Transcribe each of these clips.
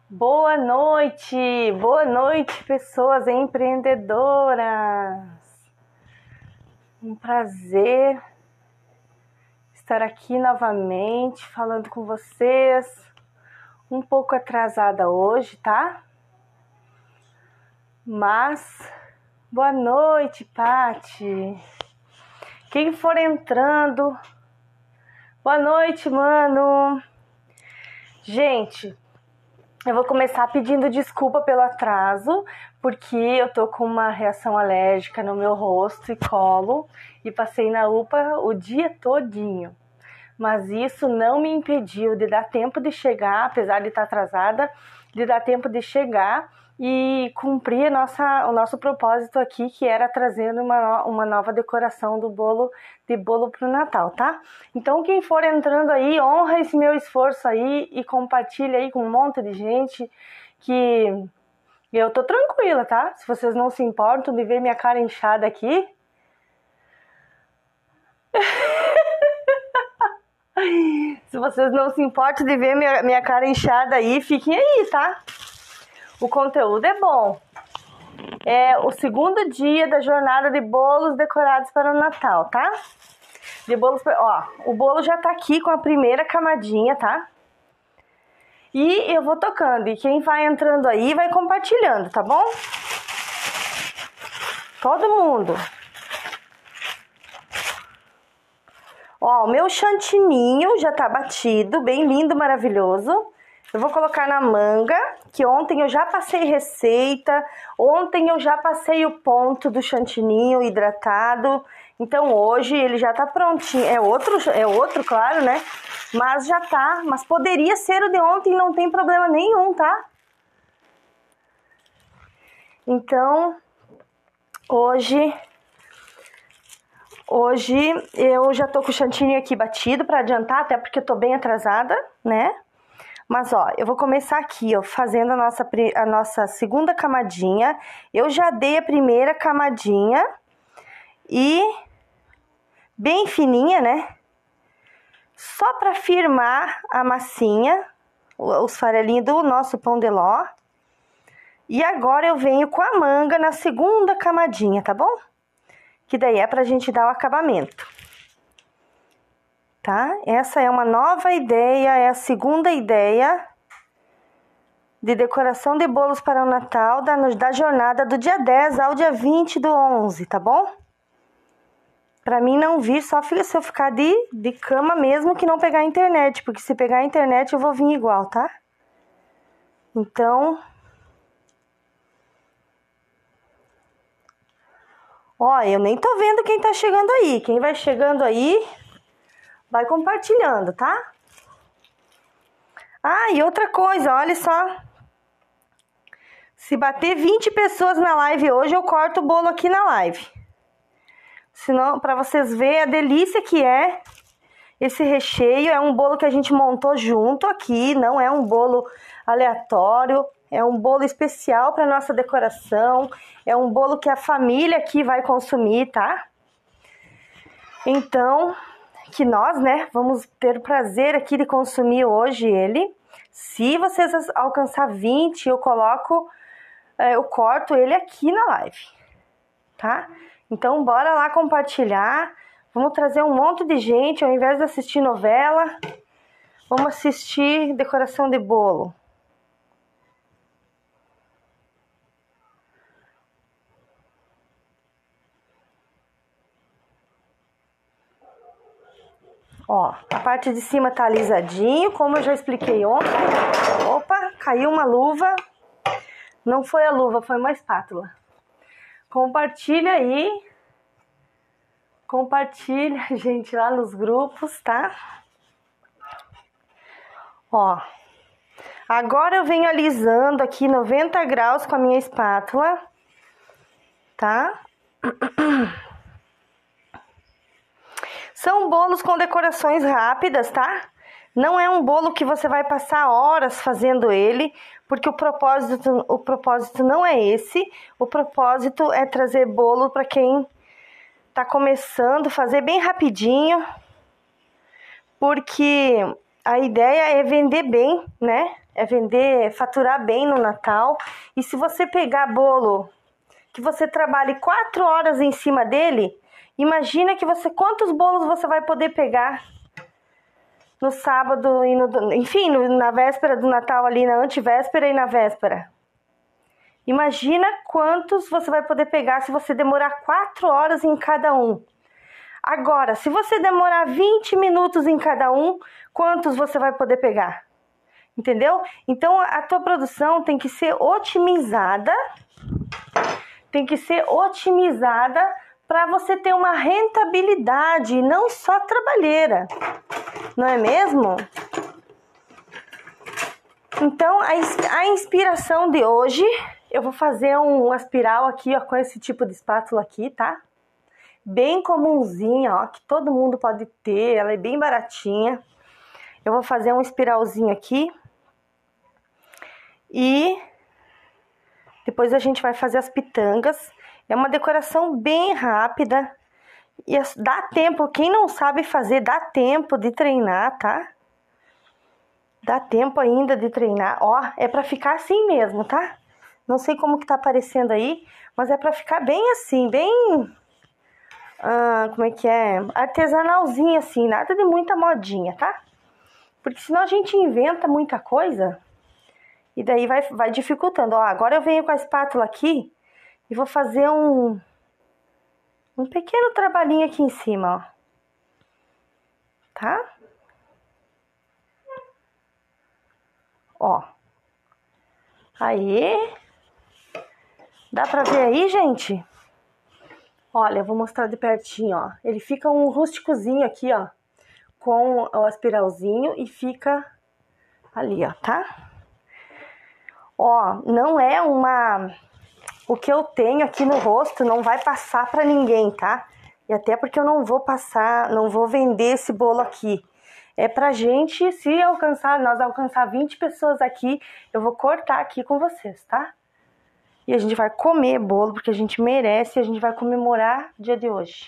Boa noite, pessoas empreendedoras. Um prazer estar aqui novamente falando com vocês. Um pouco atrasada hoje, tá? Mas boa noite, Pati. Quem for entrando, boa noite, mano. Gente, eu vou começar pedindo desculpa pelo atraso, porque eu tô com uma reação alérgica no meu rosto e colo e passei na UPA o dia todinho. Mas isso não me impediu de dar tempo de chegar, apesar de estar atrasada, de dar tempo de chegar e cumprir o nosso propósito aqui, que era trazer uma nova decoração do bolo para o Natal, tá? Então quem for entrando aí, honra esse meu esforço aí e compartilha aí com um monte de gente, que eu tô tranquila, tá? Se vocês não se importam de ver minha cara inchada aqui. Se vocês não se importam de ver minha cara inchada aí, fiquem aí, tá? O conteúdo é bom. É o segundo dia da jornada de bolos decorados para o Natal, tá? O bolo já tá aqui com a primeira camadinha, tá? E eu vou tocando. E quem vai entrando aí vai compartilhando, tá bom? Todo mundo. Ó, o meu chantininho já tá batido, bem lindo, maravilhoso. Eu vou colocar na manga, que ontem eu já passei receita, ontem eu já passei o ponto do chantininho hidratado. Então hoje ele já tá prontinho. É outro, claro, né? Mas já tá, mas poderia ser o de ontem, não tem problema nenhum, tá? Então, hoje eu já tô com o chantilly aqui batido para adiantar, até porque eu tô bem atrasada, né? Mas, ó, eu vou começar aqui, ó, fazendo a nossa segunda camadinha. Eu já dei a primeira camadinha e bem fininha, né? Só para firmar a massinha, os farelinhos do nosso pão de ló. E agora eu venho com a manga na segunda camadinha, tá bom? Que daí é pra gente dar o acabamento, tá? Essa é uma nova ideia, é a segunda ideia de decoração de bolos para o Natal da jornada do dia 10 ao dia 20 do 11, tá bom? Pra mim não vir, só se eu ficar de cama mesmo, que não pegar a internet, porque se pegar a internet eu vou vir igual, tá? Então, ó, eu nem tô vendo quem tá chegando aí. Quem vai chegando aí, vai compartilhando, tá? Ah, e outra coisa, olha só. Se bater 20 pessoas na live hoje, eu corto o bolo aqui na live. Senão, pra vocês verem a delícia que é esse recheio. É um bolo que a gente montou junto aqui, não é um bolo aleatório. É um bolo especial para nossa decoração. É um bolo que a família aqui vai consumir, tá? Então, que nós, né, vamos ter o prazer aqui de consumir hoje ele. Se vocês alcançar 20, eu corto ele aqui na live, tá? Então, bora lá compartilhar. Vamos trazer um monte de gente, ao invés de assistir novela, vamos assistir decoração de bolo. Ó, a parte de cima tá alisadinho, como eu já expliquei ontem. Opa, caiu uma luva. Não foi a luva, foi uma espátula. Compartilha aí. Compartilha, gente, lá nos grupos, tá? Ó, agora eu venho alisando aqui 90 graus com a minha espátula, tá? São bolos com decorações rápidas, tá? Não é um bolo que você vai passar horas fazendo ele, porque o propósito não é esse. O propósito é trazer bolo para quem tá começando, fazer bem rapidinho, porque a ideia é vender bem, né? É faturar bem no Natal. E se você pegar bolo que você trabalhe 4 horas em cima dele, imagina quantos bolos você vai poder pegar no sábado e na véspera do Natal ali, na antevéspera e na véspera. Imagina quantos você vai poder pegar se você demorar 4 horas em cada um. Agora, se você demorar 20 minutos em cada um, quantos você vai poder pegar? Entendeu? Então, a tua produção tem que ser otimizada. Tem que ser otimizada para você ter uma rentabilidade, não só trabalheira. Não é mesmo? Então, a inspiração de hoje, eu vou fazer uma espiral aqui, ó, com esse tipo de espátula aqui, tá? Bem comumzinha, ó, que todo mundo pode ter, ela é bem baratinha. Eu vou fazer um espiralzinho aqui. E depois a gente vai fazer as pitangas. É uma decoração bem rápida. E dá tempo, quem não sabe fazer, dá tempo de treinar, tá? Dá tempo ainda de treinar. Ó, é pra ficar assim mesmo, tá? Não sei como que tá aparecendo aí, mas é pra ficar bem assim, bem... como é que é? Artesanalzinho assim, nada de muita modinha, tá? Porque senão a gente inventa muita coisa e daí vai dificultando. Ó, agora eu venho com a espátula aqui e vou fazer um pequeno trabalhinho aqui em cima, ó. Tá? Ó. Aí. Dá pra ver aí, gente? Olha, eu vou mostrar de pertinho, ó. Ele fica um rústicozinho aqui, ó. Com o espiralzinho e fica ali, ó, tá? Ó, não é o que eu tenho aqui no rosto não vai passar pra ninguém, tá? E até porque eu não vou vender esse bolo aqui. É pra gente, se nós alcançar 20 pessoas aqui, eu vou cortar aqui com vocês, tá? E a gente vai comer bolo, porque a gente merece e a gente vai comemorar o dia de hoje.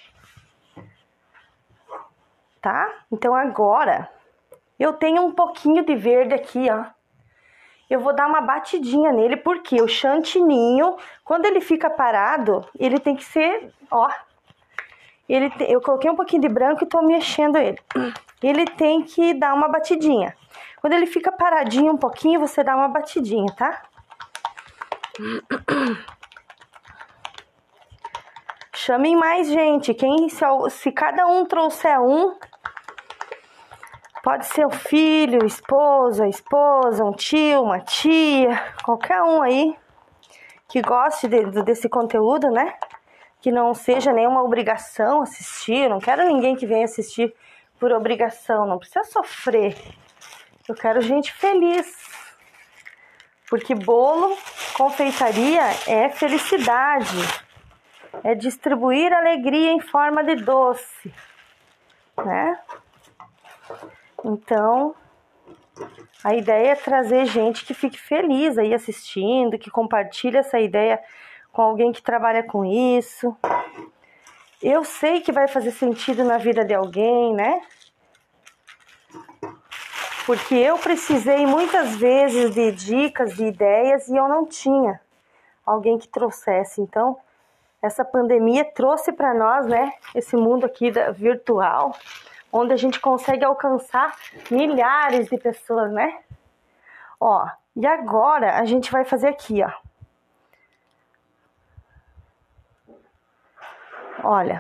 Tá? Então agora, eu tenho um pouquinho de verde aqui, ó. Eu vou dar uma batidinha nele, porque o chantininho, quando ele fica parado, ele tem que ser, ó. Eu coloquei um pouquinho de branco e tô mexendo ele. Ele tem que dar uma batidinha. Quando ele fica paradinho um pouquinho, você dá uma batidinha, tá? Chamem mais gente. Se cada um trouxer um, pode ser o filho, o esposo, a esposa, um tio, uma tia, qualquer um aí que goste desse conteúdo, né? Que não seja nenhuma obrigação assistir. Eu não quero ninguém que venha assistir por obrigação, não precisa sofrer. Eu quero gente feliz. Porque bolo, confeitaria é felicidade. É distribuir alegria em forma de doce, né? Então, a ideia é trazer gente que fique feliz aí assistindo, que compartilhe essa ideia com alguém que trabalha com isso. Eu sei que vai fazer sentido na vida de alguém, né? Porque eu precisei muitas vezes de dicas, de ideias, e eu não tinha alguém que trouxesse. Então, essa pandemia trouxe para nós, né, esse mundo aqui virtual, onde a gente consegue alcançar milhares de pessoas, né? Ó, e agora a gente vai fazer aqui, ó. Olha.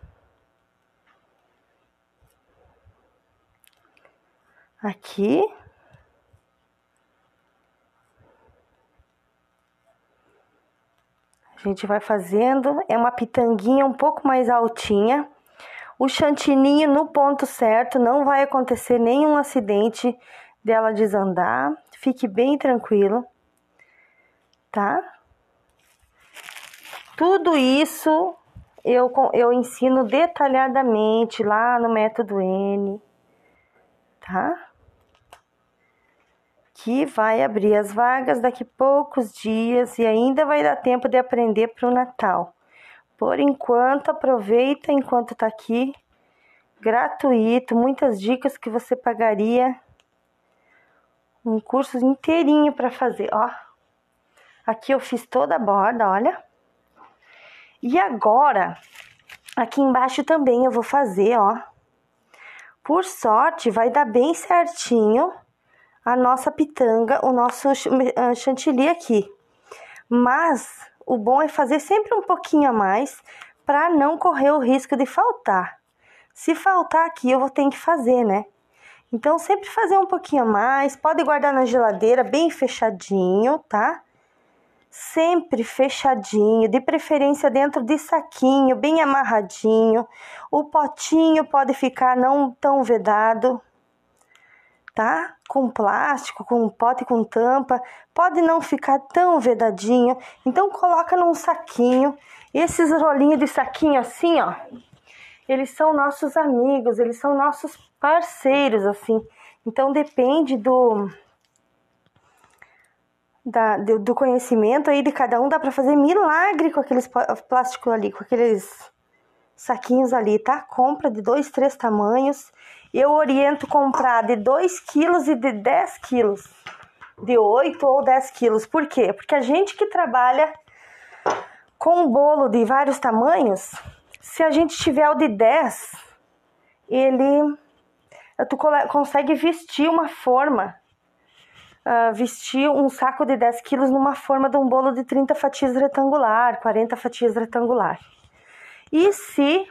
Aqui. A gente vai fazendo, é uma pitanguinha um pouco mais altinha. O chantininho no ponto certo, não vai acontecer nenhum acidente dela desandar. Fique bem tranquilo, tá? Tudo isso eu ensino detalhadamente lá no Método N, tá? Que vai abrir as vagas daqui a poucos dias e ainda vai dar tempo de aprender para o Natal. Por enquanto, aproveita enquanto tá aqui, gratuito, muitas dicas que você pagaria um curso inteirinho para fazer, ó. Aqui eu fiz toda a borda, olha. E agora, aqui embaixo também eu vou fazer, ó. Por sorte, vai dar bem certinho a nossa pitanga, o nosso chantilly aqui. Mas o bom é fazer sempre um pouquinho a mais para não correr o risco de faltar. Se faltar aqui, eu vou ter que fazer, né? Então, sempre fazer um pouquinho a mais. Pode guardar na geladeira bem fechadinho, tá? Sempre fechadinho, de preferência dentro de saquinho, bem amarradinho. O potinho pode ficar não tão vedado, tá? Com plástico, com pote com tampa, pode não ficar tão vedadinho. Então, coloca num saquinho. Esses rolinhos de saquinho assim, ó, eles são nossos amigos, eles são nossos parceiros, assim. Então, depende do conhecimento aí de cada um. Dá pra fazer milagre com aqueles plásticos ali, com aqueles saquinhos ali, tá? Compra de 2, 3 tamanhos. Eu oriento comprar de 2 quilos e de 10 quilos. De 8 ou 10 quilos. Por quê? Porque a gente que trabalha com bolo de vários tamanhos, se a gente tiver o de 10, tu consegue vestir uma forma, vestir um saco de 10 quilos numa forma de um bolo de 30 fatias retangular, 40 fatias retangular. E se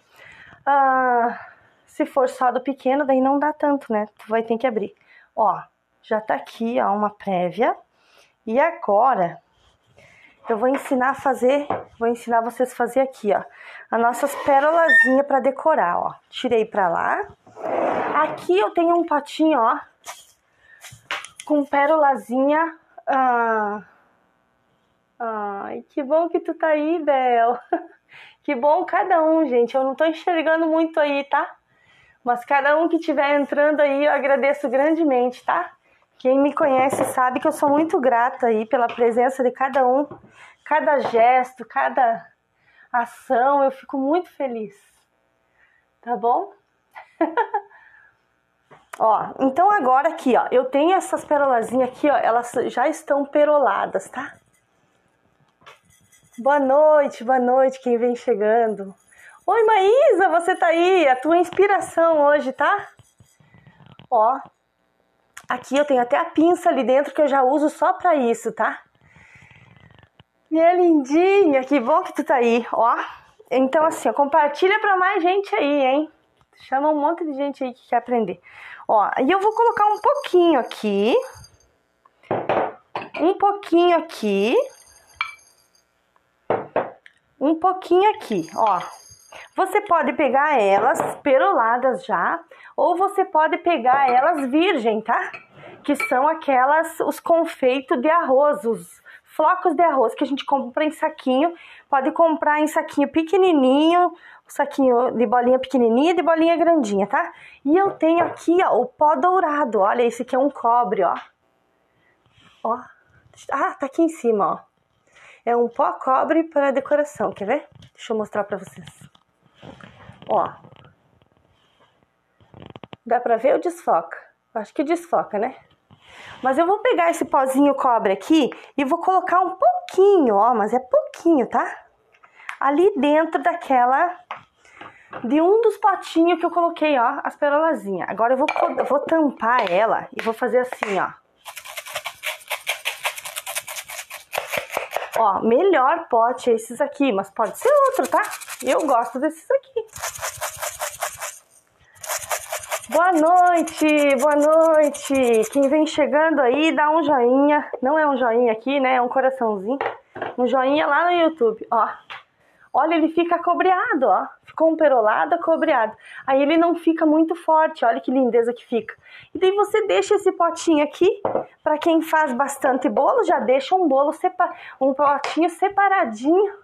for só do pequeno, daí não dá tanto, né? Tu vai ter que abrir. Ó, já tá aqui, ó, uma prévia. E agora eu vou ensinar vocês a fazer aqui, ó, as nossas pérolazinhas para decorar, ó. Tirei pra lá. Aqui eu tenho um potinho, ó, com pérolazinha. Ai, que bom que tu tá aí, Bel. Que bom cada um, gente. Eu não tô enxergando muito aí, tá? Mas cada um que estiver entrando aí, eu agradeço grandemente, tá? Quem me conhece sabe que eu sou muito grata aí pela presença de cada um. Cada gesto, cada ação, eu fico muito feliz. Tá bom? Ó, então agora aqui, ó, eu tenho essas perolazinhas aqui, ó, elas já estão peroladas, tá? Boa noite, quem vem chegando. Oi, Maísa, você tá aí? A tua inspiração hoje, tá? Ó, aqui eu tenho até a pinça ali dentro que eu já uso só pra isso, tá? Minha lindinha, que bom que tu tá aí, ó. Então assim, ó, compartilha pra mais gente aí, hein? Chama um monte de gente aí que quer aprender. Ó, e eu vou colocar um pouquinho aqui. Um pouquinho aqui. Um pouquinho aqui, ó. Você pode pegar elas peroladas já, ou você pode pegar elas virgem, tá? Que são os confeitos de arroz, os flocos de arroz que a gente compra em saquinho. Pode comprar em saquinho pequenininho, saquinho de bolinha pequenininha e de bolinha grandinha, tá? E eu tenho aqui, ó, o pó dourado. Olha, esse aqui é um cobre, ó. Ó. Ah, tá aqui em cima, ó. É um pó cobre para decoração, quer ver? Deixa eu mostrar pra vocês. Ó. Dá pra ver ou desfoca? Acho que desfoca, né? Mas eu vou pegar esse pozinho cobre aqui e vou colocar um pouquinho, ó, mas é pouquinho, tá? Ali dentro de um dos potinhos que eu coloquei, ó, as perolazinhas. Agora eu vou tampar ela e vou fazer assim, ó. Ó, melhor pote é esses aqui, mas pode ser outro, tá? Eu gosto desses aqui. Boa noite, boa noite. Quem vem chegando aí, dá um joinha. Não é um joinha aqui, né? É um coraçãozinho. Um joinha lá no YouTube, ó. Olha, ele fica cobreado, ó. Ficou um perolado, cobreado. Aí ele não fica muito forte, olha que lindeza que fica. E daí você deixa esse potinho aqui, para quem faz bastante bolo, já deixa um potinho separadinho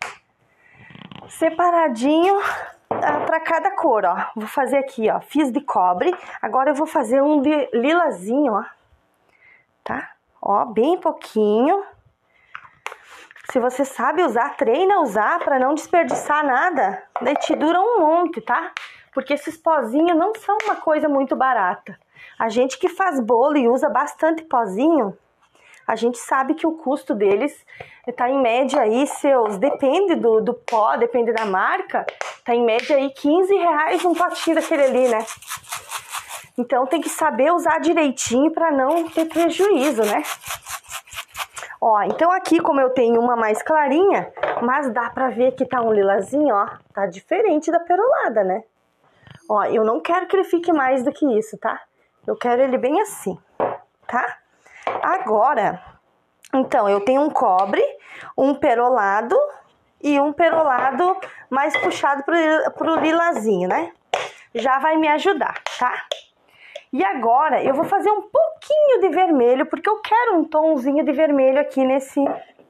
para cada cor, ó. Vou fazer aqui, ó, fiz de cobre. Agora eu vou fazer um de lilazinho, ó. Tá? Ó, bem pouquinho. Se você sabe usar, treina a usar para não desperdiçar nada. Daí te dura um monte, tá? porque esses pozinhos não são uma coisa muito barata. A gente que faz bolo e usa bastante pozinho, a gente sabe que o custo deles tá em média aí depende do pó, depende da marca, tá em média aí R$15 um potinho daquele ali, né? Então tem que saber usar direitinho para não ter prejuízo, né? Ó, então aqui como eu tenho uma mais clarinha, mas dá pra ver que tá um lilazinho, ó, tá diferente da perolada, né? Ó, eu não quero que ele fique mais do que isso, tá? Eu quero ele bem assim, tá? Agora, então, eu tenho um cobre, um perolado e um perolado mais puxado pro lilazinho, né? Já vai me ajudar, tá? E agora eu vou fazer um pouquinho de vermelho, porque eu quero um tomzinho de vermelho aqui nesse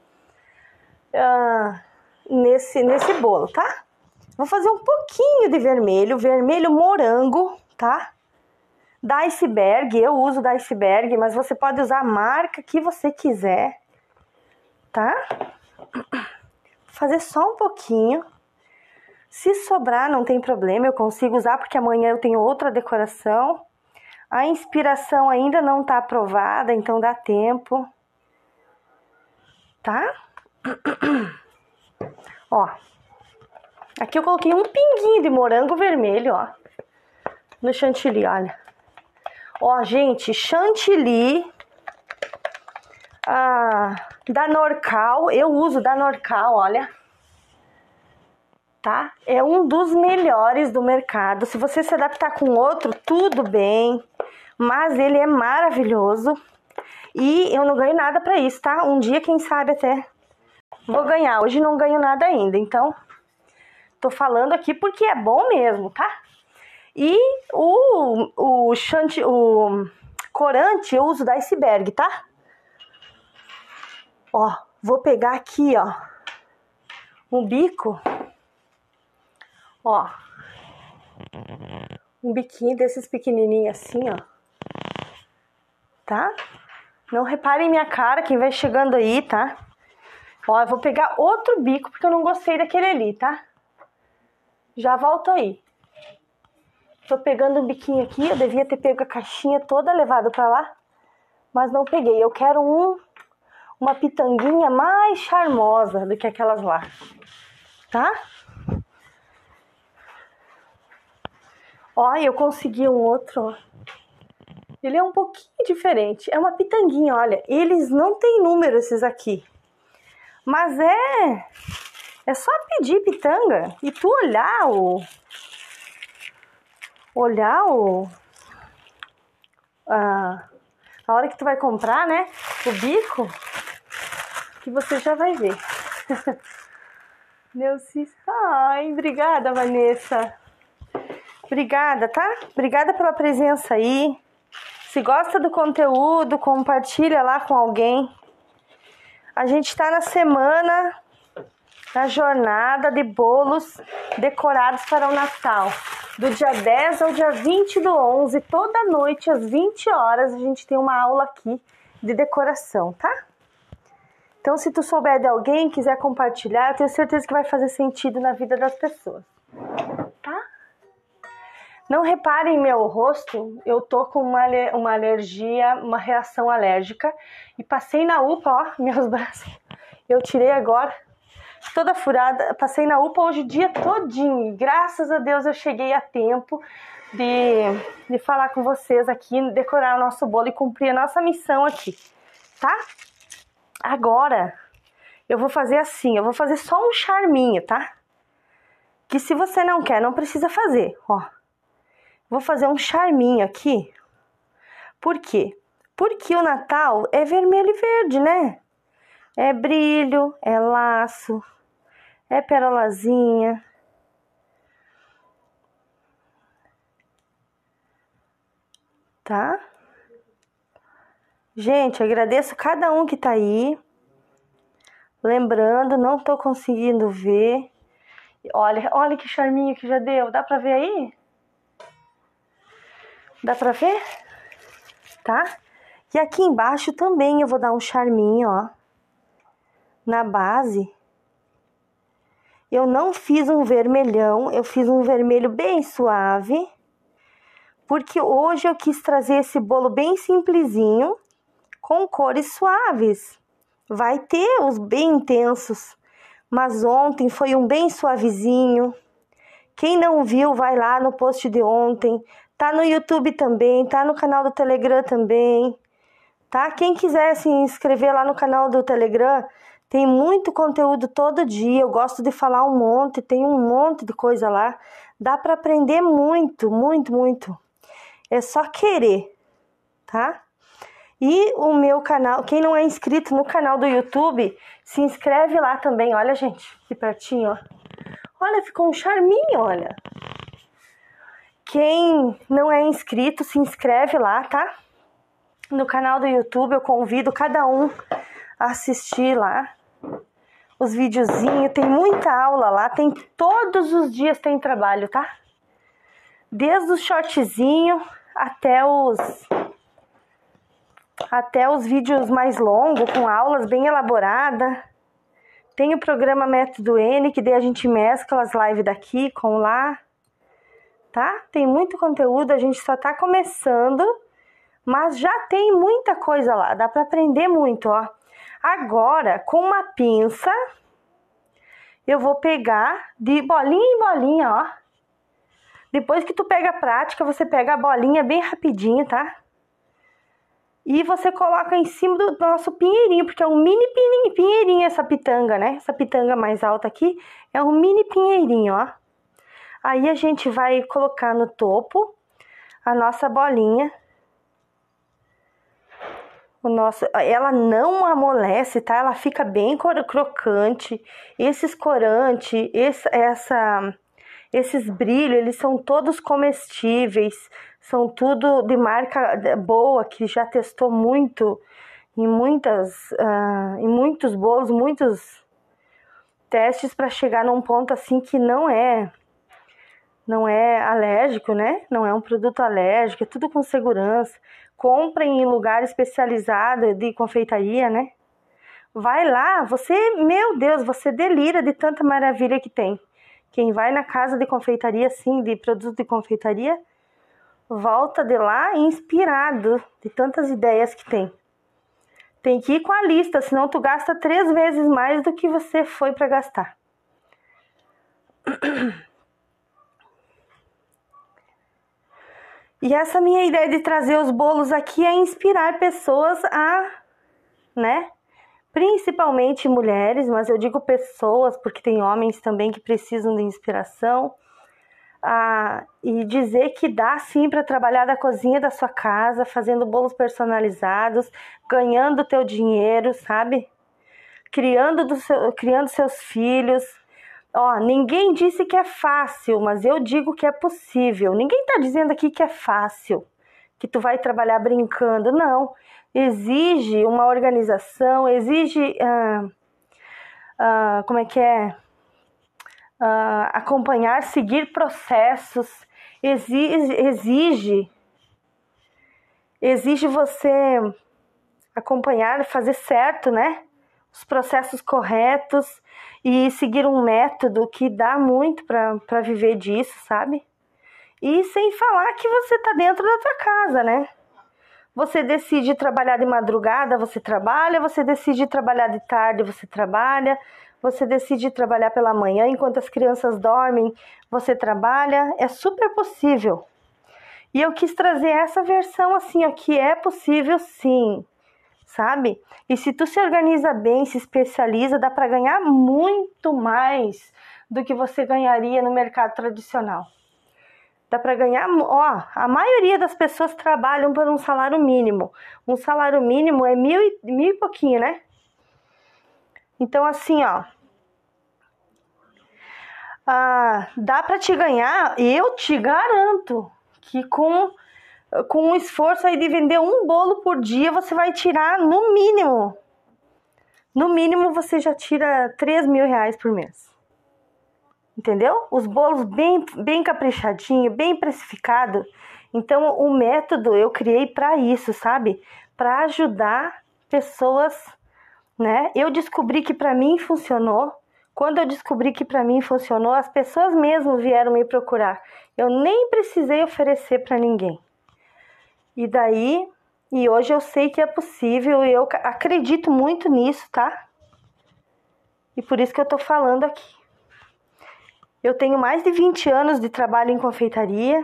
bolo, tá? Vou fazer um pouquinho de vermelho, vermelho morango, tá? Da Iceberg, eu uso da Iceberg, mas você pode usar a marca que você quiser, tá? Vou fazer só um pouquinho. Se sobrar, não tem problema, eu consigo usar, porque amanhã eu tenho outra decoração. A inspiração ainda não tá aprovada, então dá tempo, tá? Ó, aqui eu coloquei um pinguinho de morango vermelho, ó, no chantilly, olha. Ó, gente, chantilly da Norcal, eu uso da Norcal, olha. Tá? É um dos melhores do mercado. Se você se adaptar com outro, tudo bem. Mas ele é maravilhoso. E eu não ganho nada pra isso, tá? Um dia, quem sabe, até vou ganhar. Hoje não ganho nada ainda, então tô falando aqui porque é bom mesmo, tá? E o corante eu uso da Iceberg, tá? Ó, vou pegar aqui, ó, um bico. Ó, um biquinho desses pequenininhos assim, ó, tá? Não reparem minha cara, quem vai chegando aí, tá? Ó, eu vou pegar outro bico, porque eu não gostei daquele ali, tá? Já volto aí. Tô pegando um biquinho aqui, eu devia ter pego a caixinha toda levada pra lá, mas não peguei. Eu quero uma pitanguinha mais charmosa do que aquelas lá, tá? Ó, eu consegui um outro, ó. Ele é um pouquinho diferente. É uma pitanguinha, olha. Eles não têm número, esses aqui. Mas é só pedir pitanga e tu a hora que tu vai comprar, né, o bico, que você já vai ver. Neucis, ai, obrigada, Vanessa. Obrigada, tá? Obrigada pela presença aí. Se gosta do conteúdo, compartilha lá com alguém. A gente tá na semana, na jornada de bolos decorados para o Natal. Do dia 10 ao dia 20/11, toda noite às 20 horas, a gente tem uma aula aqui de decoração, tá? Então, se tu souber de alguém, quiser compartilhar, eu tenho certeza que vai fazer sentido na vida das pessoas, tá? Não reparem meu rosto, eu tô com uma alergia, uma reação alérgica. E passei na UPA, ó, meus braços. Eu tirei agora, toda furada. Passei na UPA hoje o dia todinho. Graças a Deus eu cheguei a tempo de falar com vocês aqui, decorar o nosso bolo e cumprir a nossa missão aqui, tá? Agora, eu vou fazer assim, eu vou fazer só um charminho, tá? Que se você não quer, não precisa fazer, ó. Vou fazer um charminho aqui. Por quê? Porque o Natal é vermelho e verde, né? É brilho, é laço, é perolazinha. Tá? Gente, agradeço cada um que tá aí. Lembrando, não tô conseguindo ver. Olha que charminho que já deu. Dá pra ver aí? Dá pra ver? Tá? E aqui embaixo também eu vou dar um charminho, ó. Na base. Eu não fiz um vermelhão, eu fiz um vermelho bem suave, porque hoje eu quis trazer esse bolo bem simplesinho, com cores suaves. Vai ter os bem intensos, mas ontem foi um bem suavezinho. Quem não viu, vai lá no post de ontem. Tá no YouTube também, tá no canal do Telegram também, tá? Quem quiser se inscrever lá no canal do Telegram, tem muito conteúdo todo dia. Eu gosto de falar um monte, tem um monte de coisa lá. Dá para aprender muito, muito, muito. É só querer, tá? E o meu canal, quem não é inscrito no canal do YouTube, se inscreve lá também. Olha, gente, que pertinho, ó. Olha, ficou um charminho, olha. Quem não é inscrito, se inscreve lá, tá? No canal do YouTube, eu convido cada um a assistir lá os videozinhos. Tem muita aula lá, tem todos os dias tem trabalho, tá? Desde os shortzinhos até os vídeos mais longos, com aulas bem elaboradas. Tem o programa Método N, que daí a gente mescla as lives daqui com lá, tá? Tem muito conteúdo, a gente só tá começando, mas já tem muita coisa lá, dá pra aprender muito, ó. Agora, com uma pinça, eu vou pegar de bolinha em bolinha, ó. Depois que tu pega a prática, você pega a bolinha bem rapidinho, tá? E você coloca em cima do nosso pinheirinho, porque é um mini pinheirinho essa pitanga, né? Essa pitanga mais alta aqui é um mini pinheirinho, ó. Aí a gente vai colocar no topo a nossa bolinha. Ela não amolece, tá? Ela fica bem crocante. Esses corantes, esses brilhos, eles são todos comestíveis. São tudo de marca boa, que já testou muito em muitos bolos, muitos testes para chegar num ponto assim que não é alérgico, né? Não é um produto alérgico, é tudo com segurança. Comprem em lugar especializado de confeitaria, né? Vai lá, meu Deus, você delira de tanta maravilha que tem. Quem vai na casa de confeitaria, assim, de produtos de confeitaria, volta de lá inspirado de tantas ideias que tem. Tem que ir com a lista, senão tu gasta 3 vezes mais do que você foi para gastar. E essa minha ideia de trazer os bolos aqui é inspirar pessoas né? Principalmente mulheres, mas eu digo pessoas porque tem homens também que precisam de inspiração. E dizer que dá sim para trabalhar da cozinha da sua casa, fazendo bolos personalizados, ganhando teu dinheiro, sabe? Criando seus filhos. Ó, ninguém disse que é fácil, mas eu digo que é possível. Ninguém tá dizendo aqui que é fácil, que tu vai trabalhar brincando. Não, exige uma organização, exige, acompanhar, seguir processos, exige você acompanhar, fazer certo, né? Os processos corretos e seguir um método que dá muito para viver disso, sabe? E sem falar que você tá dentro da tua casa, né? Você decide trabalhar de madrugada, você trabalha, você decide trabalhar de tarde, você trabalha, você decide trabalhar pela manhã enquanto as crianças dormem, você trabalha, é super possível. E eu quis trazer essa versão assim, ó, que é possível sim, sabe? E se tu se organiza bem, se especializa, dá para ganhar muito mais do que você ganharia no mercado tradicional. Dá para ganhar, ó, a maioria das pessoas trabalham por um salário mínimo. Um salário mínimo é mil e pouquinho, né? Então, assim, ó, dá para te ganhar, eu te garanto que com um esforço aí de vender um bolo por dia, você vai tirar no mínimo você já tira 3 mil reais por mês. Entendeu? Os bolos bem caprichadinho, bem precificado. Então, o método eu criei para isso, sabe? Para ajudar pessoas, né? Eu descobri que para mim funcionou. Quando eu descobri que para mim funcionou, as pessoas mesmo vieram me procurar. Eu nem precisei oferecer para ninguém. E hoje eu sei que é possível e eu acredito muito nisso, tá? E por isso que eu tô falando aqui. Eu tenho mais de 20 anos de trabalho em confeitaria.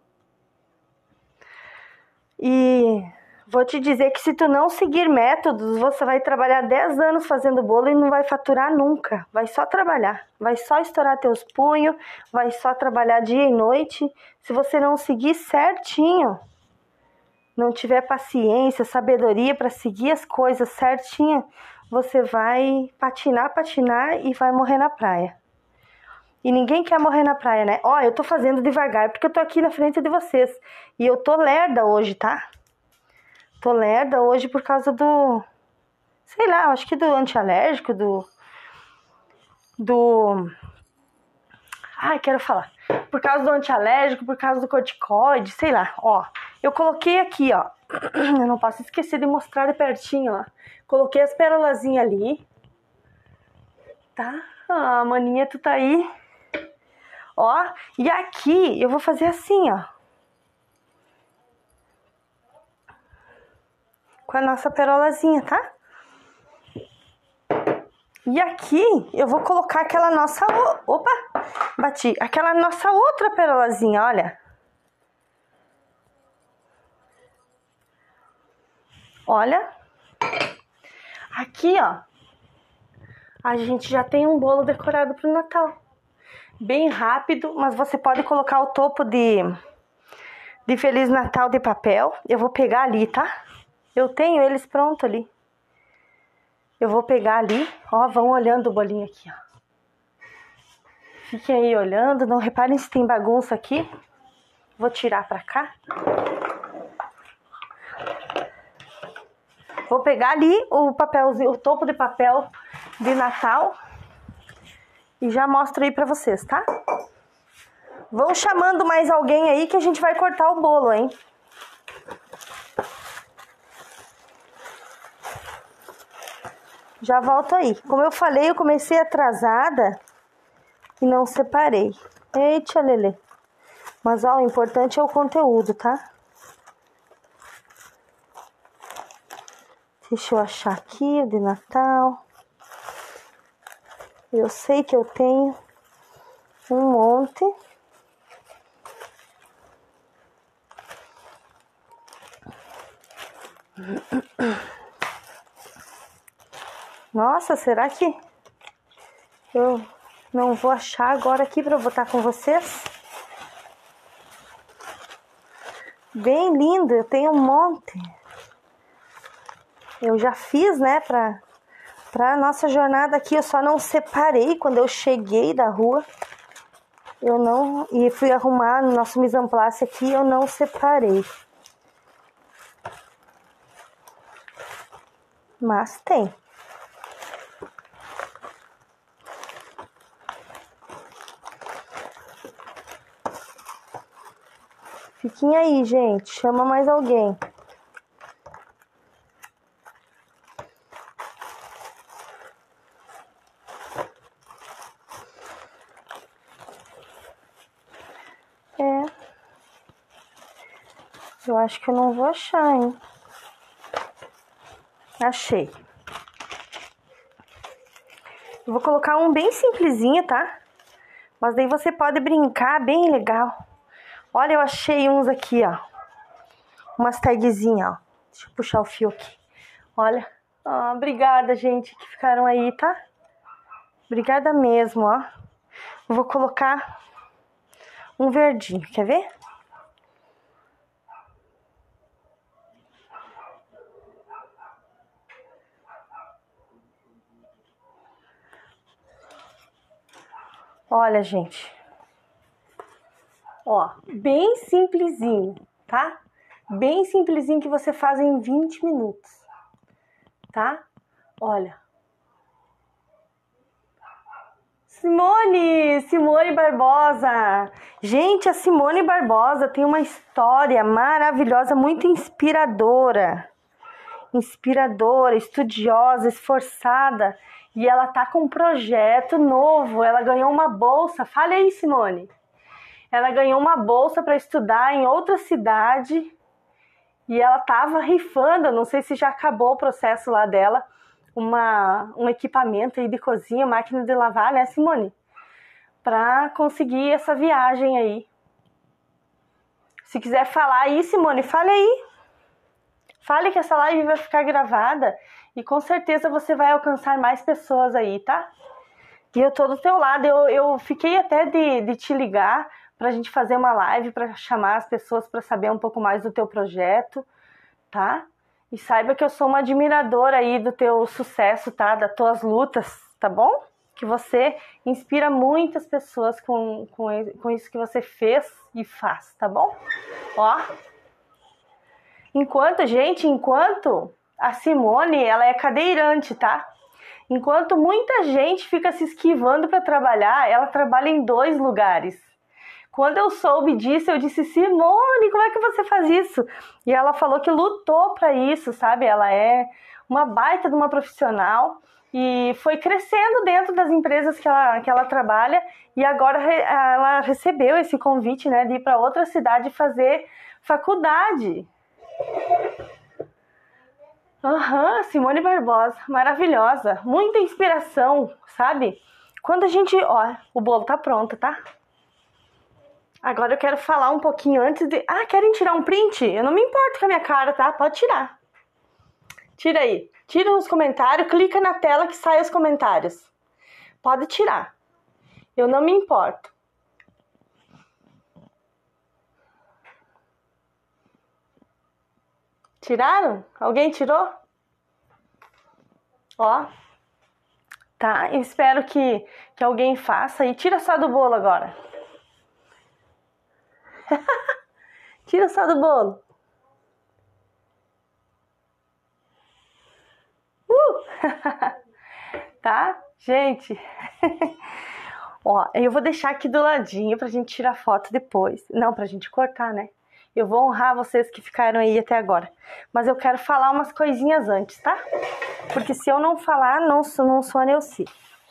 E vou te dizer que se tu não seguir métodos, você vai trabalhar 10 anos fazendo bolo e não vai faturar nunca. Vai só trabalhar, vai só estourar teus punhos, vai só trabalhar dia e noite. Se você não seguir certinho, não tiver paciência, sabedoria para seguir as coisas certinho, você vai patinar e vai morrer na praia. E ninguém quer morrer na praia, né? Ó, eu tô fazendo devagar porque eu tô aqui na frente de vocês. E eu tô lerda hoje, tá? Tô lerda hoje por causa do... Sei lá, acho que do antialérgico, Ai, quero falar. Por causa do antialérgico, por causa do corticoide, sei lá. Ó, eu coloquei aqui, ó. Eu não posso esquecer de mostrar de pertinho, ó. Coloquei as perolazinhas ali. Tá? Ah, maninha, tu tá aí. Ó, e aqui eu vou fazer assim, ó. Com a nossa perolazinha, tá? E aqui eu vou colocar aquela nossa... Opa! Bati. Aquela nossa outra perolazinha, olha. Olha. Aqui, ó. A gente já tem um bolo decorado pro Natal. Bem rápido, mas você pode colocar o topo de Feliz Natal de papel. Eu vou pegar ali, tá? Eu tenho eles prontos ali. Eu vou pegar ali, ó, vão olhando o bolinho aqui, ó. Fiquem aí olhando, não reparem se tem bagunça aqui. Vou tirar pra cá. Vou pegar ali o papelzinho, o topo de papel de Natal. E já mostro aí pra vocês, tá? Vão chamando mais alguém aí que a gente vai cortar o bolo, hein? Já volto aí. Como eu falei, eu comecei atrasada e não separei. Eita, Lelê. Mas, ó, o importante é o conteúdo, tá? Deixa eu achar aqui o de Natal. Eu sei que eu tenho um monte. Nossa, será que eu não vou achar agora aqui para botar com vocês? Bem lindo, eu tenho um monte. Eu já fiz, né, pra nossa jornada aqui. Eu só não separei quando eu cheguei da rua. Eu não... E fui arrumar no nosso mise en place aqui, eu não separei. Mas tem. Fiquem aí, gente. Chama mais alguém. Eu acho que eu não vou achar, hein? Achei. Eu vou colocar um bem simplesinho, tá? Mas daí você pode brincar bem legal. Olha, eu achei uns aqui, ó. Umas tagzinhas, ó. Deixa eu puxar o fio aqui. Olha. Ah, obrigada, gente, que ficaram aí, tá? Obrigada mesmo, ó. Eu vou colocar um verdinho, quer ver? Olha, gente. Ó, bem simplesinho, tá? Bem simplesinho que você faz em 20 minutos, tá? Olha. Simone Barbosa. Gente, a Simone Barbosa tem uma história maravilhosa, muito inspiradora. inspiradora, estudiosa, esforçada, e ela tá com um projeto novo. Ela ganhou uma bolsa. Fale aí, Simone. Ela ganhou uma bolsa para estudar em outra cidade e ela tava rifando, não sei se já acabou o processo lá dela, um equipamento aí de cozinha, máquina de lavar, né, Simone? Para conseguir essa viagem aí. Se quiser falar aí, Simone, fale aí. Fale que essa live vai ficar gravada e com certeza você vai alcançar mais pessoas aí, tá? E eu tô do teu lado. Eu fiquei até de te ligar pra gente fazer uma live, pra chamar as pessoas pra saber um pouco mais do teu projeto, tá? E saiba que eu sou uma admiradora aí do teu sucesso, tá? Das tuas lutas, tá bom? Que você inspira muitas pessoas com isso que você fez e faz, tá bom? Ó. Enquanto a Simone, ela é cadeirante, tá? Enquanto muita gente fica se esquivando para trabalhar, ela trabalha em 2 lugares. Quando eu soube disso, eu disse, Simone, como é que você faz isso? E ela falou que lutou para isso, sabe? Ela é uma baita de uma profissional e foi crescendo dentro das empresas que ela trabalha e agora ela recebeu esse convite, né, de ir para outra cidade fazer faculdade. Simone Barbosa, maravilhosa, muita inspiração, sabe? Quando a gente... Ó, o bolo tá pronto, tá? Agora eu quero falar um pouquinho antes de... querem tirar um print? Eu não me importo com a minha cara, tá? Pode tirar. Tira aí. Tira nos comentários, clica na tela que sai os comentários. Pode tirar. Eu não me importo. Tiraram? Alguém tirou? Ó. Tá, eu espero que alguém faça. E tira só do bolo agora. Tira só do bolo. Tá, gente? Ó, eu vou deixar aqui do ladinho pra gente tirar foto depois. Não, pra gente cortar, né? Eu vou honrar vocês que ficaram aí até agora. Mas eu quero falar umas coisinhas antes, tá? Porque se eu não falar, não sou a Neuci.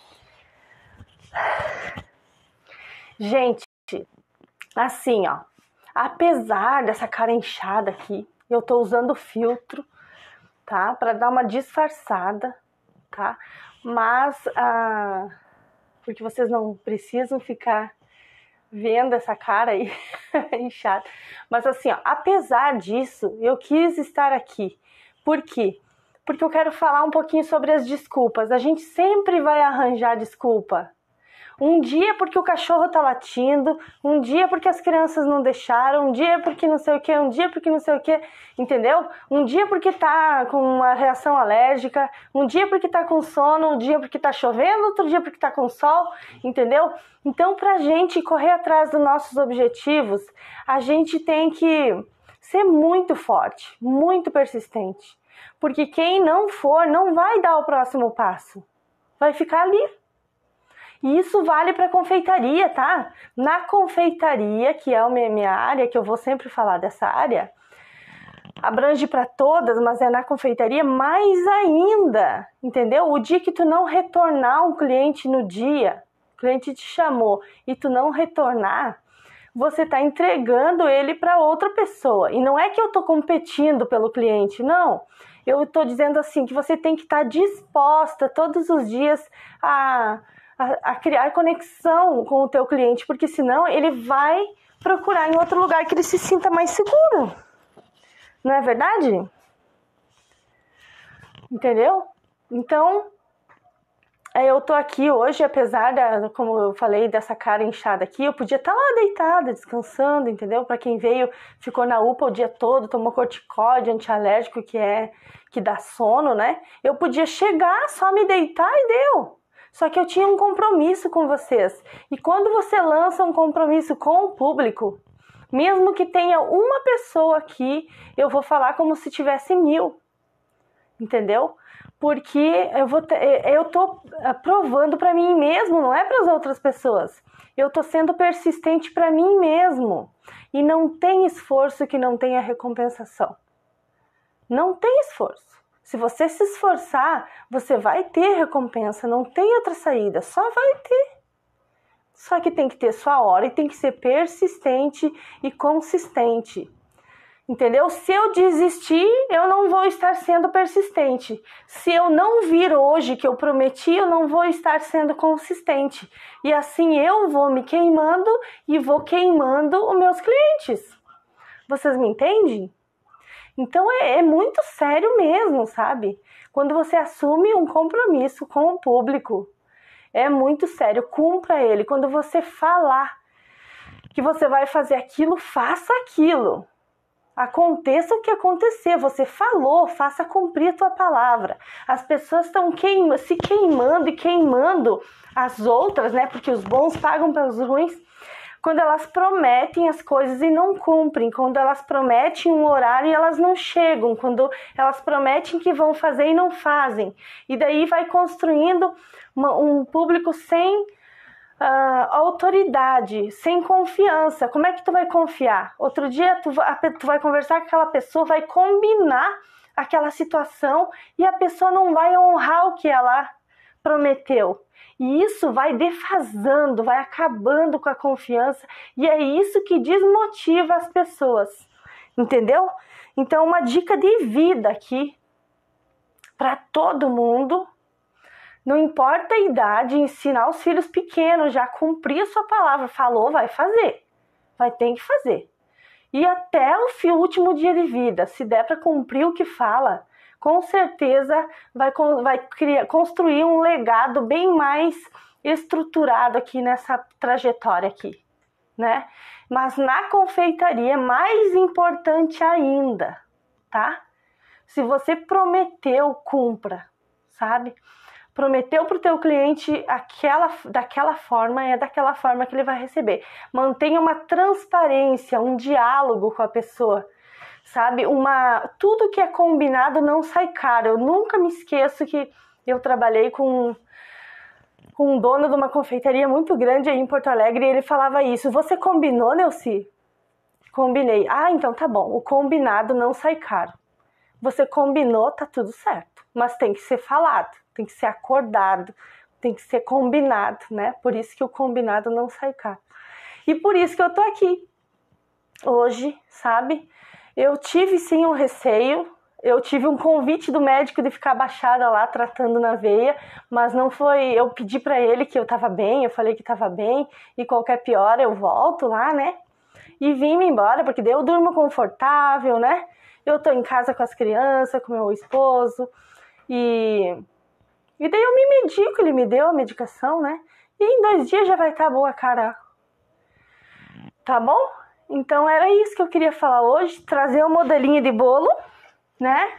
Gente, assim, ó. Apesar dessa cara inchada aqui, eu tô usando filtro, tá? Pra dar uma disfarçada, tá? Mas, porque vocês não precisam ficar vendo essa cara aí inchada. Mas assim, ó, apesar disso, eu quis estar aqui. Por quê? Porque eu quero falar um pouquinho sobre as desculpas. A gente sempre vai arranjar desculpa. Um dia porque o cachorro tá latindo, um dia porque as crianças não deixaram, um dia porque não sei o que, um dia porque não sei o que, entendeu? Um dia porque tá com uma reação alérgica, um dia porque tá com sono, um dia porque tá chovendo, outro dia porque tá com sol, entendeu? Então, pra gente correr atrás dos nossos objetivos, a gente tem que ser muito forte, muito persistente. Porque quem não for, não vai dar o próximo passo. Vai ficar ali. E isso vale para confeitaria, tá? Na confeitaria, que é a minha área, que eu vou sempre falar dessa área, abrange para todas, mas é na confeitaria mais ainda, entendeu? O dia que tu não retornar um cliente no dia, o cliente te chamou e tu não retornar, você tá entregando ele para outra pessoa. E não é que eu tô competindo pelo cliente, não. Eu tô dizendo assim, que você tem que estar disposta todos os dias a criar conexão com o teu cliente, porque senão ele vai procurar em outro lugar que ele se sinta mais seguro. Não é verdade? Entendeu? Então, eu tô aqui hoje, apesar como eu falei, dessa cara inchada aqui, eu podia estar lá deitada, descansando, entendeu? Para quem veio, ficou na UPA o dia todo, tomou corticóide, antialérgico, que dá sono, né? Eu podia chegar, só me deitar e deu. Só que eu tinha um compromisso com vocês. E quando você lança um compromisso com o público, mesmo que tenha uma pessoa aqui, eu vou falar como se tivesse 1000. Entendeu? Porque eu tô provando para mim mesmo, não é para as outras pessoas. Eu tô sendo persistente para mim mesmo. E não tem esforço que não tenha recompensação. Não tem esforço. Se você se esforçar, você vai ter recompensa, não tem outra saída, só vai ter. Só que tem que ter sua hora e tem que ser persistente e consistente. Entendeu? Se eu desistir, eu não vou estar sendo persistente. Se eu não vir hoje que eu prometi, eu não vou estar sendo consistente. E assim eu vou me queimando e vou queimando os meus clientes. Vocês me entendem? Então é muito sério mesmo, sabe? Quando você assume um compromisso com o público, é muito sério, cumpra ele. Quando você falar que você vai fazer aquilo, faça aquilo. Aconteça o que acontecer, você falou, faça cumprir a tua palavra. As pessoas estão se queimando e queimando as outras, né? Porque os bons pagam pelos ruins. Quando elas prometem as coisas e não cumprem, quando elas prometem um horário e elas não chegam, quando elas prometem que vão fazer e não fazem. E daí vai construindo um público sem autoridade, sem confiança. Como é que tu vai confiar? Outro dia tu vai conversar com aquela pessoa, vai combinar aquela situação e a pessoa não vai honrar o que ela prometeu. E isso vai defasando, vai acabando com a confiança e é isso que desmotiva as pessoas. Entendeu? Então, uma dica de vida aqui para todo mundo. Não importa a idade, ensinar os filhos pequenos já cumprir a sua palavra. Falou, vai fazer. Vai ter que fazer. E até o último dia de vida, se der para cumprir o que fala, com certeza vai construir um legado bem mais estruturado aqui nessa trajetória aqui, né? Mas na confeitaria é mais importante ainda, tá? Se você prometeu, cumpra, sabe? Prometeu para o teu cliente daquela forma, é daquela forma que ele vai receber. Mantenha uma transparência, um diálogo com a pessoa, sabe? Tudo que é combinado não sai caro. Eu nunca me esqueço que eu trabalhei com um dono de uma confeitaria muito grande aí em Porto Alegre e ele falava isso. Você combinou, Neuci? Combinei. Ah, então tá bom. O combinado não sai caro. Você combinou, tá tudo certo. Mas tem que ser falado. Tem que ser acordado, tem que ser combinado, né? Por isso que o combinado não sai caro. E por isso que eu tô aqui hoje, sabe? Eu tive sim um receio, eu tive um convite do médico de ficar abaixada lá tratando na veia, mas não foi, eu pedi pra ele que eu tava bem, eu falei que tava bem, e qualquer pior eu volto lá, né? E vim-me embora, porque daí eu durmo confortável, né? Eu tô em casa com as crianças, com meu esposo, e daí eu me medico, ele me deu a medicação, né? E em 2 dias já vai estar boa, cara. Tá bom? Então era isso que eu queria falar hoje. Trazer um modelinho de bolo, né?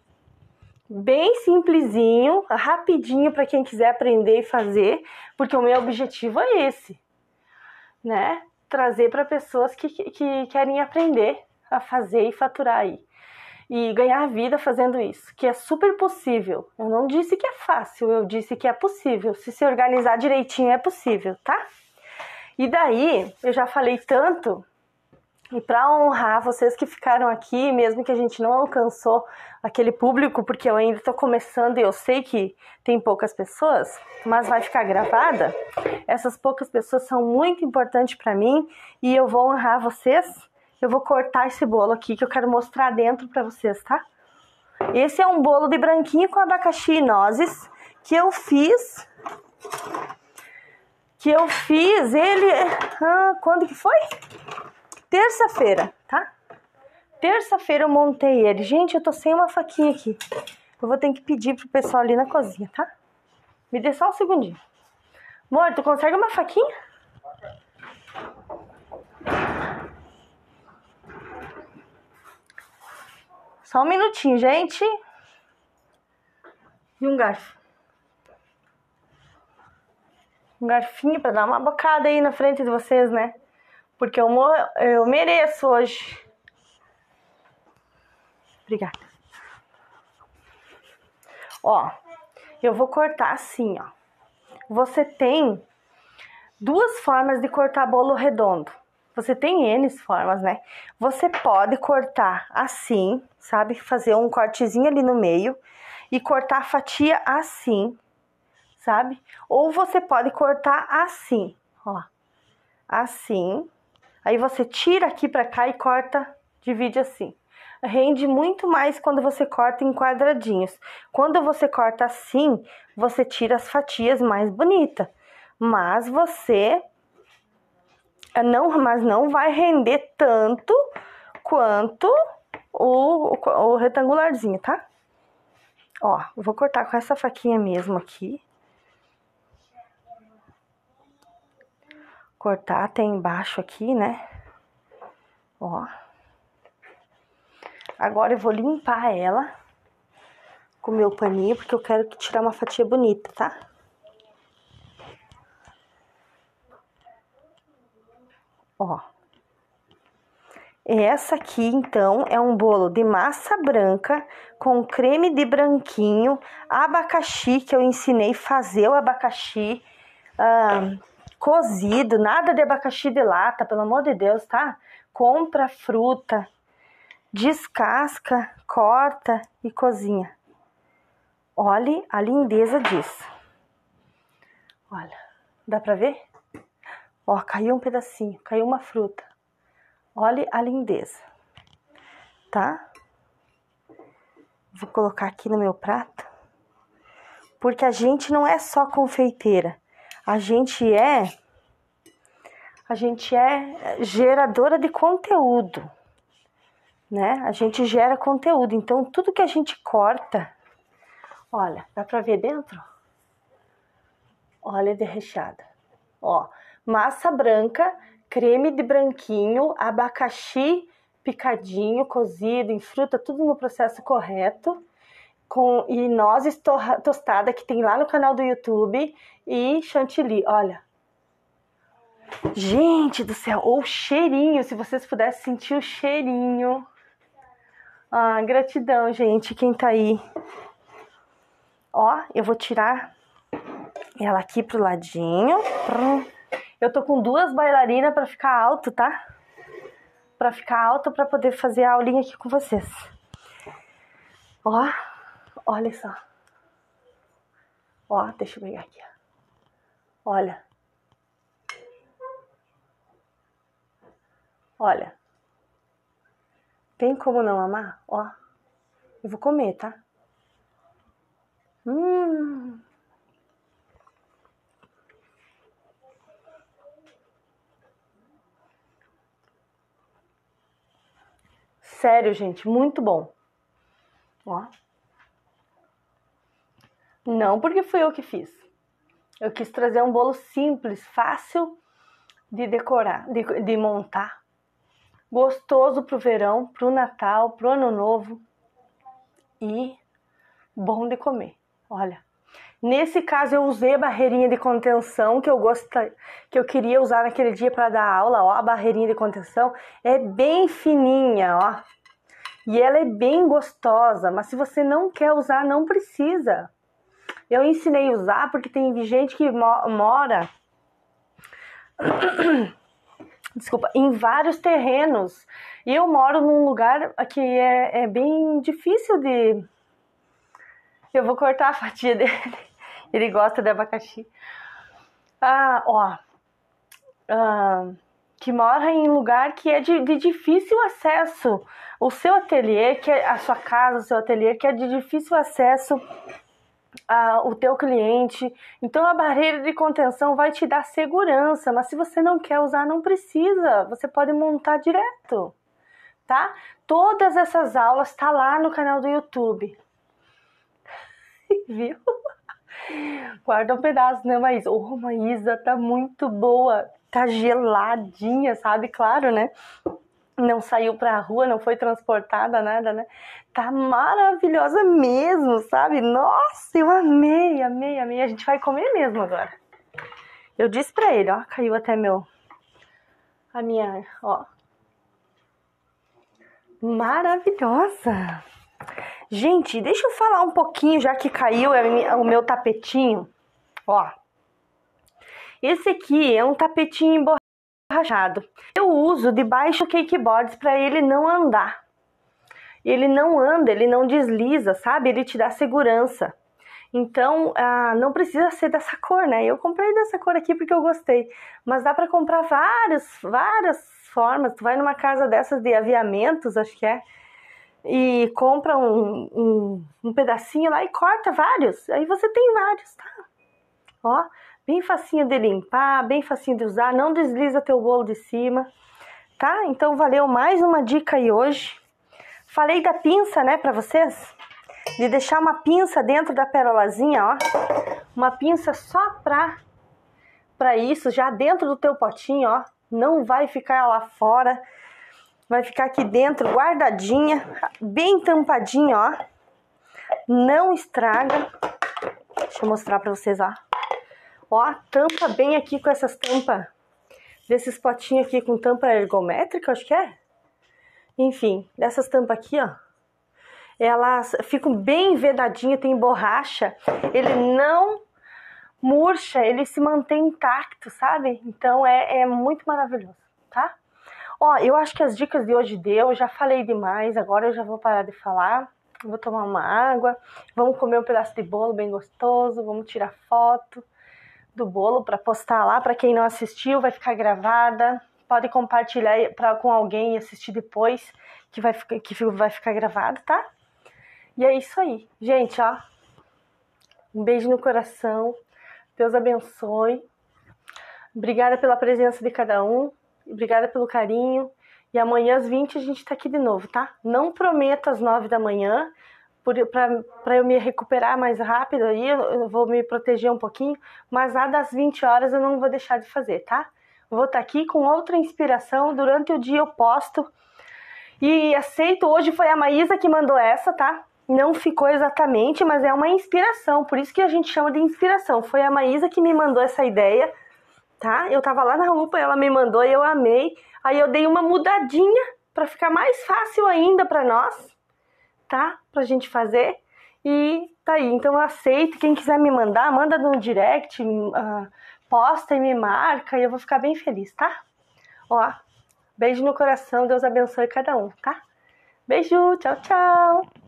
Bem simplesinho, rapidinho para quem quiser aprender e fazer. Porque o meu objetivo é esse, né? Trazer para pessoas que querem aprender a fazer e faturar aí. E ganhar vida fazendo isso, que é super possível. Eu não disse que é fácil, eu disse que é possível. Se se organizar direitinho é possível, tá? E daí, eu já falei tanto, e para honrar vocês que ficaram aqui, mesmo que a gente não alcançou aquele público, porque eu ainda tô começando e eu sei que tem poucas pessoas, mas vai ficar gravada. Essas poucas pessoas são muito importantes para mim e eu vou honrar vocês. Eu vou cortar esse bolo aqui que eu quero mostrar dentro pra vocês, tá? Esse é um bolo de branquinho com abacaxi e nozes que eu fiz. Ele... quando que foi? Terça-feira, tá? Terça-feira eu montei ele. Gente, eu tô sem uma faquinha aqui. Eu vou ter que pedir pro pessoal ali na cozinha, tá? Me dê só um segundinho. Amor, tu consegue uma faquinha? Só um minutinho, gente. E um garfo. Um garfinho pra dar uma bocada aí na frente de vocês, né? Porque eu mereço hoje. Obrigada. Ó, eu vou cortar assim, ó. Você tem 2 formas de cortar bolo redondo. Você tem N formas, né? Você pode cortar assim, sabe? Fazer um cortezinho ali no meio e cortar a fatia assim, sabe? Ou você pode cortar assim, ó. Assim. Aí você tira aqui pra cá e corta, divide assim. Rende muito mais quando você corta em quadradinhos. Quando você corta assim, você tira as fatias mais bonitas. Mas não vai render tanto quanto o retangularzinho, tá? Ó, eu vou cortar com essa faquinha mesmo aqui. Cortar até embaixo aqui, né? Ó. Agora eu vou limpar ela com o meu paninho, porque eu quero tirar uma fatia bonita, tá? Ó. Essa aqui, então, é um bolo de massa branca com creme de branquinho, abacaxi, que eu ensinei a fazer o abacaxi cozido, nada de abacaxi de lata, pelo amor de Deus, tá? Compra a fruta, descasca, corta e cozinha. Olhe a lindeza disso. Olha, dá pra ver? Ó, caiu um pedacinho, caiu uma fruta. Olhe a lindeza, tá? Vou colocar aqui no meu prato. Porque a gente não é só confeiteira. A gente é geradora de conteúdo, né? A gente gera conteúdo. Então, tudo que a gente corta... Olha, dá pra ver dentro? Olha de recheada. Ó, massa branca, creme de branquinho, abacaxi picadinho, cozido em fruta, tudo no processo correto. E nozes tostada, que tem lá no canal do YouTube. E chantilly, olha. Gente do céu, o cheirinho, se vocês pudessem sentir o cheirinho. Ah, gratidão, gente, quem tá aí. Ó, eu vou tirar ela aqui pro ladinho. Eu tô com 2 bailarinas pra ficar alto, tá? Pra ficar alto, pra poder fazer a aulinha aqui com vocês. Ó, olha só. Ó, deixa eu pegar aqui. Olha. Olha. Tem como não amar? Ó. Eu vou comer, tá? Sério, gente, muito bom. Ó. Não porque fui eu que fiz. Eu quis trazer um bolo simples, fácil de decorar, de montar. Gostoso pro verão, pro Natal, pro Ano Novo. E bom de comer. Olha. Nesse caso eu usei a barreirinha de contenção que eu queria usar naquele dia para dar aula, ó, a barreirinha de contenção é bem fininha, ó. E ela é bem gostosa, mas se você não quer usar, não precisa. Eu ensinei a usar porque tem gente que mora desculpa, em vários terrenos. E eu moro num lugar que é bem difícil de... Eu vou cortar a fatia dele. Ele gosta de abacaxi. Que mora em lugar que é de difícil acesso. O seu ateliê, que é a sua casa, o seu ateliê, que é de difícil acesso o teu cliente. Então a barreira de contenção vai te dar segurança, mas se você não quer usar, não precisa. Você pode montar direto, tá? Todas essas aulas tá lá no canal do YouTube. Viu? Guarda um pedaço, né, Maísa? Ô, Maísa, tá muito boa. Tá geladinha, sabe? Claro, né? Não saiu pra rua, não foi transportada, nada, né? Tá maravilhosa mesmo, sabe? Nossa, eu amei, amei, amei. A gente vai comer mesmo agora. Eu disse pra ele, ó, caiu até a minha, ó. Maravilhosa. Gente, deixa eu falar um pouquinho, já que caiu o meu tapetinho. Ó, esse aqui é um tapetinho rachado. Eu uso debaixo do cakeboards para ele não andar. Ele não anda, ele não desliza, sabe? Ele te dá segurança. Então, não precisa ser dessa cor, né? Eu comprei dessa cor aqui porque eu gostei. Mas dá para comprar várias formas. Tu vai numa casa dessas de aviamentos, acho que é, e compra um pedacinho lá e corta vários. Aí você tem vários, tá? Ó, bem facinho de limpar, bem facinho de usar. Não desliza teu bolo de cima, tá? Então, valeu mais uma dica aí hoje. Falei da pinça, né, pra vocês? De deixar uma pinça dentro da perolazinha, ó. Uma pinça só pra isso, já dentro do teu potinho, ó. Não vai ficar lá fora. Vai ficar aqui dentro, guardadinha, bem tampadinha, ó. Não estraga. Deixa eu mostrar pra vocês, ó. Ó, tampa bem aqui com essas tampas. Desses potinhos aqui com tampa ergométrica, acho que é. Enfim, dessas tampas aqui, ó. Elas ficam bem vedadinhas, tem borracha. Ele não murcha, ele se mantém intacto, sabe? Então é muito maravilhoso, tá? Ó, eu acho que as dicas de hoje deu, já falei demais, agora eu já vou parar de falar. Vou tomar uma água, vamos comer um pedaço de bolo bem gostoso, vamos tirar foto do bolo para postar lá. Para quem não assistiu, vai ficar gravada. Pode compartilhar com alguém e assistir depois, que vai ficar gravado, tá? E é isso aí, gente, ó. Um beijo no coração. Deus abençoe. Obrigada pela presença de cada um. Obrigada pelo carinho. E amanhã às 20 a gente tá aqui de novo, tá? Não prometo às 9 da manhã, para eu me recuperar mais rápido aí, eu vou me proteger um pouquinho, mas lá das 20 horas eu não vou deixar de fazer, tá? Vou estar aqui com outra inspiração, durante o dia eu posto. E aceito, hoje foi a Maísa que mandou essa, tá? Não ficou exatamente, mas é uma inspiração, por isso que a gente chama de inspiração. Foi a Maísa que me mandou essa ideia, tá? Eu tava lá na UPA, ela me mandou e eu amei. Aí eu dei uma mudadinha para ficar mais fácil ainda para nós, tá? Pra gente fazer. E tá aí, então eu aceito. Quem quiser me mandar, manda no direct, posta e me marca e eu vou ficar bem feliz, tá? Ó, beijo no coração, Deus abençoe cada um, tá? Beijo, tchau, tchau!